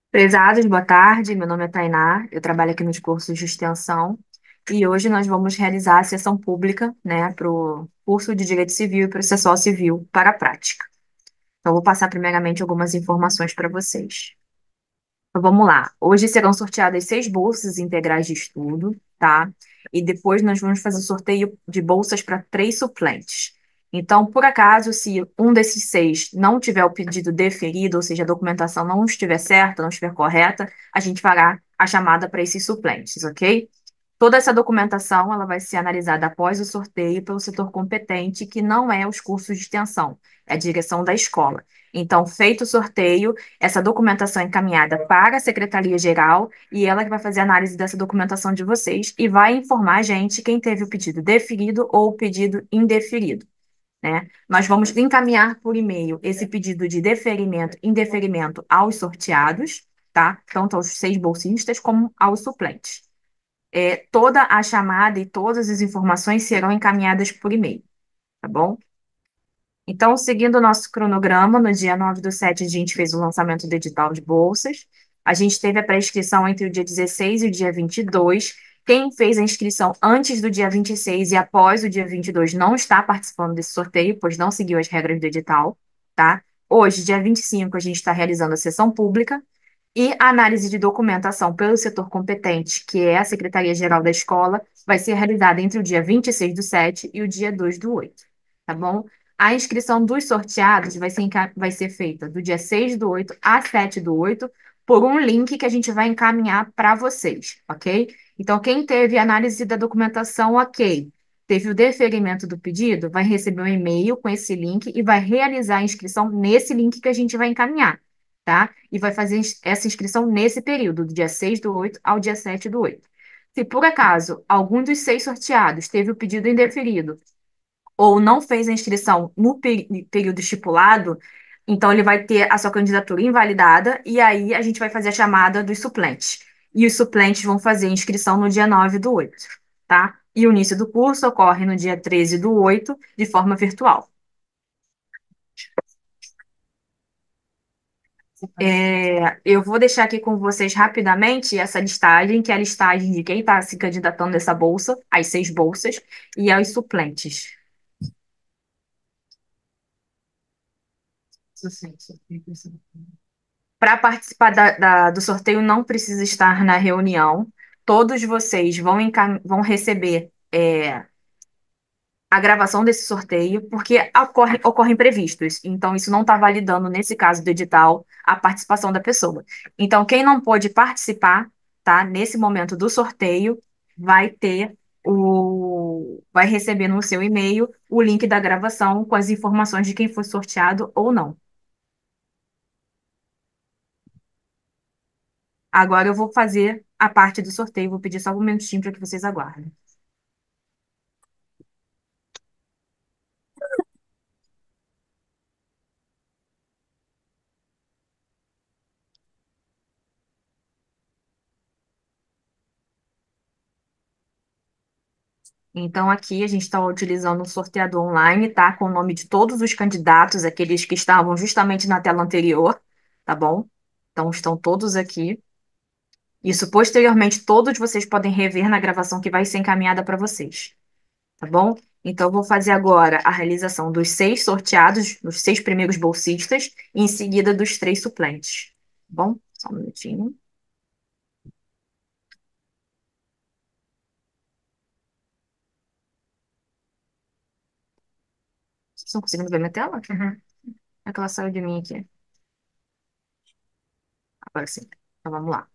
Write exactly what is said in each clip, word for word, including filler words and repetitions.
Prezados, boa tarde. Meu nome é Tainá, eu trabalho aqui nos cursos de extensão e hoje nós vamos realizar a sessão pública, né, para o curso de Direito Civil e Processual Civil para a prática. Então, vou passar primeiramente algumas informações para vocês. Então, vamos lá. Hoje serão sorteadas seis bolsas integrais de estudo, tá? E depois nós vamos fazer o sorteio de bolsas para três suplentes. Então, por acaso, se um desses seis não tiver o pedido deferido, ou seja, a documentação não estiver certa, não estiver correta, a gente fará a chamada para esses suplentes, ok? Toda essa documentação ela vai ser analisada após o sorteio pelo setor competente, que não é os cursos de extensão, é a direção da escola. Então, feito o sorteio, essa documentação é encaminhada para a Secretaria-Geral e ela que vai fazer a análise dessa documentação de vocês e vai informar a gente quem teve o pedido deferido ou o pedido indeferido, né? Nós vamos encaminhar por e-mail esse pedido de deferimento, indeferimento aos sorteados, tá? Tanto aos seis bolsistas como aos suplentes. É, toda a chamada e todas as informações serão encaminhadas por e-mail, tá bom? Então, seguindo o nosso cronograma, no dia nove do sete, a gente fez o lançamento do edital de bolsas. A gente teve a pré-inscrição entre o dia dezesseis e o dia vinte e dois. Quem fez a inscrição antes do dia vinte e seis e após o dia vinte e dois não está participando desse sorteio, pois não seguiu as regras do edital, tá? Hoje, dia vinte e cinco, a gente está realizando a sessão pública e a análise de documentação pelo setor competente, que é a Secretaria-Geral da Escola, vai ser realizada entre o dia vinte e seis do sete e o dia dois do oito, tá bom? A inscrição dos sorteados vai ser, enca- vai ser feita do dia seis do oito a sete do oito por um link que a gente vai encaminhar para vocês, ok? Então, quem teve análise da documentação, ok. Teve o deferimento do pedido, vai receber um e-mail com esse link e vai realizar a inscrição nesse link que a gente vai encaminhar, tá? E vai fazer ins- essa inscrição nesse período, do dia seis do oito ao dia sete do oito. Se por acaso algum dos seis sorteados teve o pedido indeferido ou não fez a inscrição no peri- período estipulado, então ele vai ter a sua candidatura invalidada e aí a gente vai fazer a chamada dos suplentes. E os suplentes vão fazer a inscrição no dia nove do oito, tá? E o início do curso ocorre no dia treze do oito, de forma virtual. É, eu vou deixar aqui com vocês rapidamente essa listagem, que é a listagem de quem está se candidatando nessa bolsa, as seis bolsas, e aos suplentes. Para participar da- da- do sorteio, não precisa estar na reunião. Todos vocês vão, encam- vão receber é, a gravação desse sorteio, porque ocorre, ocorrem imprevistos. Então, isso não está validando, nesse caso do edital, a participação da pessoa. Então, quem não pôde participar, tá, nesse momento do sorteio, vai ter o, vai receber no seu e-mail o link da gravação com as informações de quem foi sorteado ou não. Agora eu vou fazer a parte do sorteio, vou pedir só um minutinho para que vocês aguardem. Então, aqui a gente está utilizando um sorteador online, tá? Com o nome de todos os candidatos, aqueles que estavam justamente na tela anterior, tá bom? Então, estão todos aqui. Isso, posteriormente, todos vocês podem rever na gravação que vai ser encaminhada para vocês, tá bom? Então, eu vou fazer agora a realização dos seis sorteados, dos seis primeiros bolsistas, e em seguida dos três suplentes, tá bom? Só um minutinho. Vocês estão conseguindo ver minha tela? Uhum. É que ela saiu de mim aqui. Agora sim. Então, vamos lá.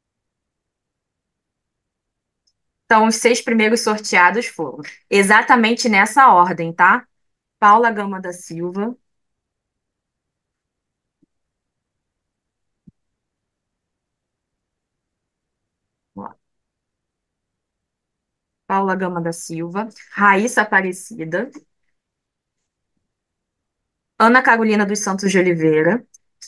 Então, os seis primeiros sorteados foram exatamente nessa ordem, tá? Paula Gama da Silva, ó, Paula Gama da Silva, Raíssa Aparecida, Ana Carolina dos Santos de Oliveira,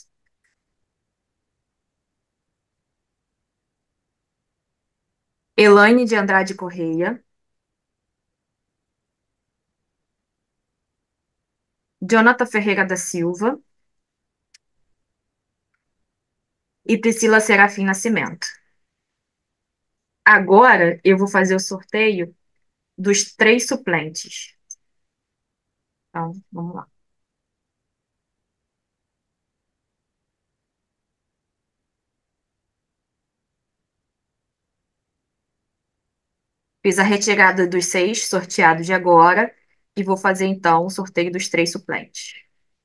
Elaine de Andrade Correia, Jonathan Ferreira da Silva, e Priscila Serafim Nascimento. Agora eu vou fazer o sorteio dos três suplentes. Então, vamos lá. Fiz a retirada dos seis sorteados de agora e vou fazer então o sorteio dos três suplentes.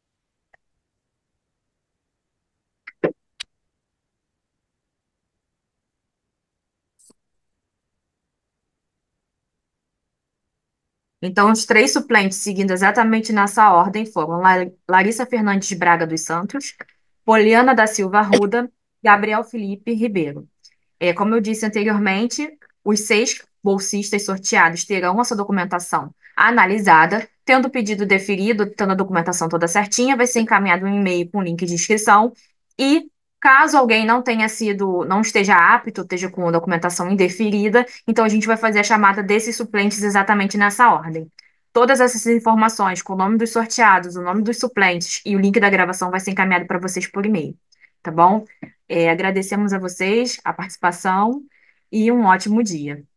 Então, os três suplentes, seguindo exatamente nessa ordem, foram La- Larissa Fernandes Braga dos Santos, Poliana da Silva Arruda, Gabriel Felipe Ribeiro. É, como eu disse anteriormente, os seis bolsistas sorteados terão a sua documentação analisada, tendo o pedido deferido, tendo a documentação toda certinha, vai ser encaminhado um e-mail com link de inscrição e caso alguém não tenha sido, não esteja apto, esteja com a documentação indeferida, então a gente vai fazer a chamada desses suplentes exatamente nessa ordem. Todas essas informações, com o nome dos sorteados, o nome dos suplentes e o link da gravação vai ser encaminhado para vocês por e-mail, tá bom? É, agradecemos a vocês a participação e um ótimo dia.